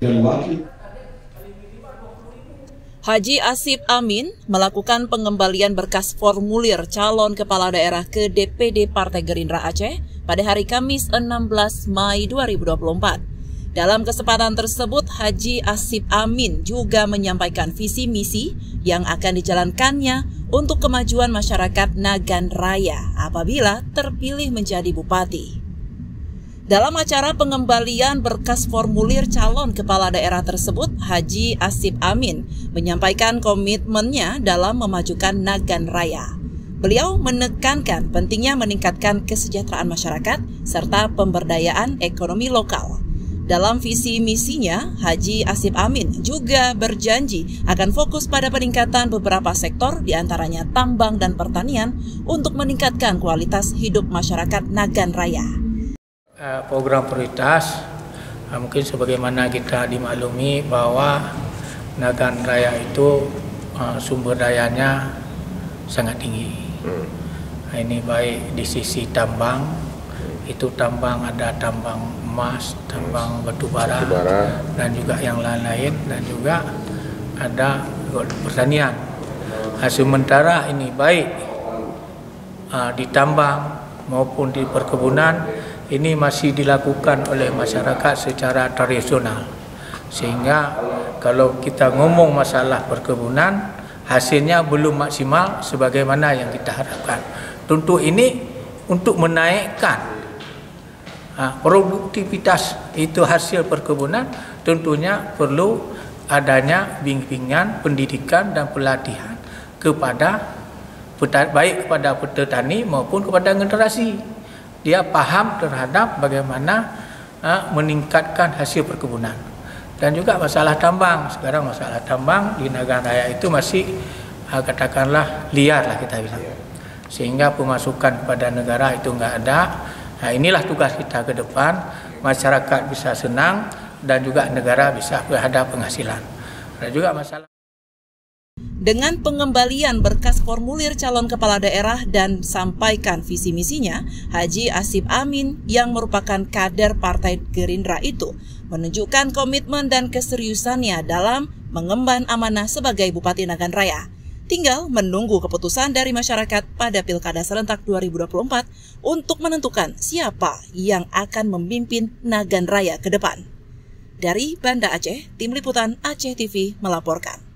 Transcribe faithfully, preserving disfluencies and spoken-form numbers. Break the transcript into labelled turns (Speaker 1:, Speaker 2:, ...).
Speaker 1: dan wakil.
Speaker 2: Haji Asip Amin melakukan pengembalian berkas formulir calon kepala daerah ke D P D Partai Gerindra Aceh pada hari Kamis enam belas Mei dua ribu dua puluh empat. Dalam kesempatan tersebut, Haji Asip Amin juga menyampaikan visi misi yang akan dijalankannya untuk kemajuan masyarakat Nagan Raya apabila terpilih menjadi bupati. Dalam acara pengembalian berkas formulir calon kepala daerah tersebut, Haji Asip Amin menyampaikan komitmennya dalam memajukan Nagan Raya. Beliau menekankan pentingnya meningkatkan kesejahteraan masyarakat serta pemberdayaan ekonomi lokal. Dalam visi misinya, Haji Asip Amin juga berjanji akan fokus pada peningkatan beberapa sektor, diantaranya tambang dan pertanian, untuk meningkatkan kualitas hidup masyarakat Nagan Raya.
Speaker 3: Program prioritas, mungkin sebagaimana kita dimaklumi bahwa Nagan Raya itu sumber dayanya sangat tinggi. Ini baik di sisi tambang, itu tambang ada tambang emas, tambang batu bara, dan juga yang lain-lain, dan juga ada pertanian. Sementara ini baik di tambang maupun di perkebunan, ini masih dilakukan oleh masyarakat secara tradisional. Sehingga kalau kita ngomong masalah perkebunan, hasilnya belum maksimal sebagaimana yang kita harapkan. Tentu ini untuk menaikkan uh, produktivitas itu hasil perkebunan, tentunya perlu adanya bimbingan, pendidikan dan pelatihan kepada baik kepada petani maupun kepada generasi. Dia paham terhadap bagaimana uh, meningkatkan hasil perkebunan. Dan juga masalah tambang. Sekarang masalah tambang di Nagan Raya itu masih uh, katakanlah liar lah kita bilang. Sehingga pemasukan kepada negara itu enggak ada. Nah, inilah tugas kita ke depan. Masyarakat bisa senang dan juga negara bisa berada penghasilan. Dan juga masalah
Speaker 2: Dengan pengembalian berkas formulir calon kepala daerah dan sampaikan visi misinya, Haji Asip Amin yang merupakan kader Partai Gerindra itu menunjukkan komitmen dan keseriusannya dalam mengemban amanah sebagai Bupati Nagan Raya. Tinggal menunggu keputusan dari masyarakat pada Pilkada serentak dua ribu dua puluh empat untuk menentukan siapa yang akan memimpin Nagan Raya ke depan. Dari Banda Aceh, Tim Liputan Aceh T V melaporkan.